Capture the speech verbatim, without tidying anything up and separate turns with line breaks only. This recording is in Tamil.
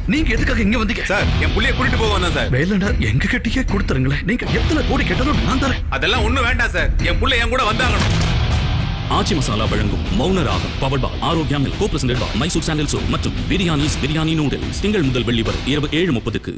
நீங்க எதுக்காக இங்க வந்தீங்க?
சார் என் புள்ளைய கூட்டிட்டு போக வந்தேன் சார்.
வேலண்டா எங்க கிட்டயே கொடுத்துருங்களேன். நீங்க எத்தனை கோடி கேட்டதும் நான் தரேன்.
அதெல்லாம் ஒண்ணும் வேண்டாம் சார். என் புள்ளை என் கூட வந்தாகணும்.
ஆச்சி மசாலா வழங்கும் Mouna Ragam powered by Arokya milk co presented by Mysore sandal soap மற்றும் பிரியாணிஸ் பிரியாணி நூடுல்ஸ் திங்கள் முதல் வெள்ளி வரை இரவு ஏழு முப்பதுக்கு.